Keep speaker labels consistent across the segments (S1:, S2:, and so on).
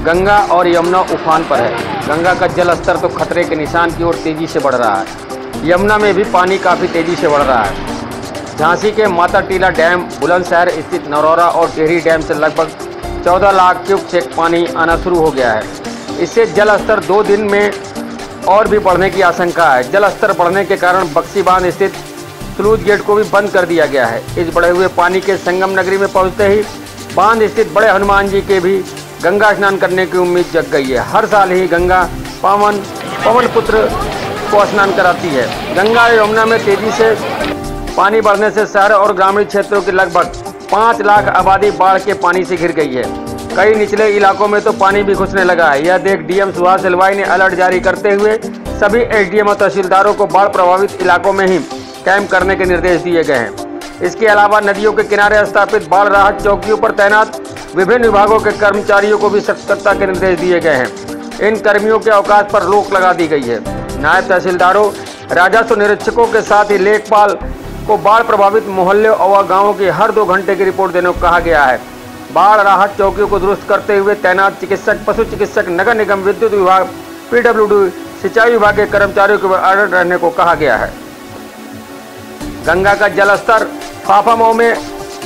S1: गंगा और यमुना उफान पर है। गंगा का जल स्तर तो खतरे के निशान की ओर तेजी से बढ़ रहा है। यमुना में भी पानी काफ़ी तेजी से बढ़ रहा है। झांसी के माता टीला डैम, बुलंदशहर स्थित नरौरा और टिहरी डैम से लगभग 14 लाख क्यूसेक पानी आना शुरू हो गया है। इससे जल स्तर 2 दिन में और भी बढ़ने की आशंका है। जल स्तर बढ़ने के कारण बक्सी बांध स्थित स्लूज गेट को भी बंद कर दिया गया है। इस बढ़े हुए पानी के संगम नगरी में पहुंचते ही बांध स्थित बड़े हनुमान जी के भी गंगा स्नान करने की उम्मीद जग गई है। हर साल ही गंगा पवन पुत्र को स्नान कराती है। गंगा और यमुना में तेजी से पानी बढ़ने से शहर और ग्रामीण क्षेत्रों की लगभग 5 लाख आबादी बाढ़ के पानी से घिर गई है। कई निचले इलाकों में तो पानी भी घुसने लगा है। यह देख डीएम सुभाष सिलवाई ने अलर्ट जारी करते हुए सभी एसडीएम और तहसीलदारों को बाढ़ प्रभावित इलाकों में ही कैंप करने के निर्देश दिए गए हैं। इसके अलावा नदियों के किनारे स्थापित बाढ़ राहत चौकियों पर तैनात विभिन्न विभागों के कर्मचारियों को भी सतर्कता के निर्देश दिए गए हैं। इन कर्मियों के अवकाश पर रोक लगा दी गई है। नायब तहसीलदारों, राजस्व निरीक्षकों के साथ ही लेखपाल को बाढ़ प्रभावित मोहल्लों और गांवों की हर 2 घंटे की रिपोर्ट देने को कहा गया है। बाढ़ राहत चौकियों को दुरुस्त करते हुए तैनात चिकित्सक, पशु चिकित्सक, नगर निगम, विद्युत विभाग, पीडब्ल्यूडी, सिंचाई विभाग के कर्मचारियों को अलर्ट रहने को कहा गया है। गंगा का जलस्तर फाफामऊ में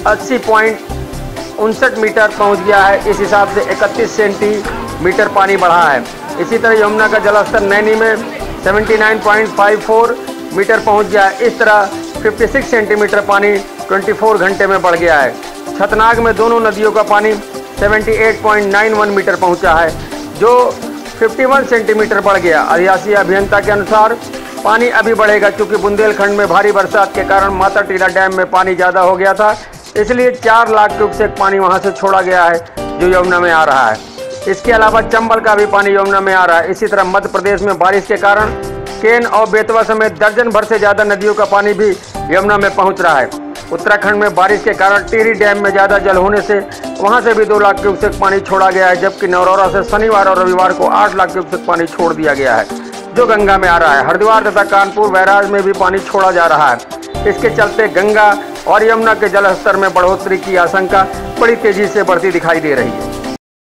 S1: 80.59 मीटर पहुंच गया है। इस हिसाब से 31 सेंटीमीटर पानी बढ़ा है। इसी तरह यमुना का जलस्तर नैनी में 79.54 मीटर पहुंच गया है। इस तरह 56 सेंटीमीटर पानी 24 घंटे में बढ़ गया है। छतनाग में दोनों नदियों का पानी 78.91 मीटर पहुंचा है, जो 51 सेंटीमीटर बढ़ गया। आदिवासी अभियंता के अनुसार पानी अभी बढ़ेगा, क्योंकि बुंदेलखंड में भारी बरसात के कारण माता टीला डैम में पानी ज़्यादा हो गया था, इसलिए 4 लाख क्यूसेक पानी वहां से छोड़ा गया है, जो यमुना में आ रहा है। इसके अलावा चंबल का भी पानी यमुना में आ रहा है। इसी तरह मध्य प्रदेश में बारिश के कारण केन और बेतवा समेत दर्जन भर से ज़्यादा नदियों का पानी भी यमुना में पहुँच रहा है। उत्तराखंड में बारिश के कारण टिहरी डैम में ज़्यादा जल होने से वहाँ से भी 2 लाख क्यूसेक पानी छोड़ा गया है, जबकि नरौरा से शनिवार और रविवार को 8 लाख क्यूसेक पानी छोड़ दिया गया है, जो गंगा में आ रहा है। हरिद्वार तथा कानपुर बैराज में भी पानी छोड़ा जा रहा है। इसके चलते गंगा और यमुना के जलस्तर में बढ़ोतरी की आशंका बड़ी तेजी से बढ़ती दिखाई दे रही है।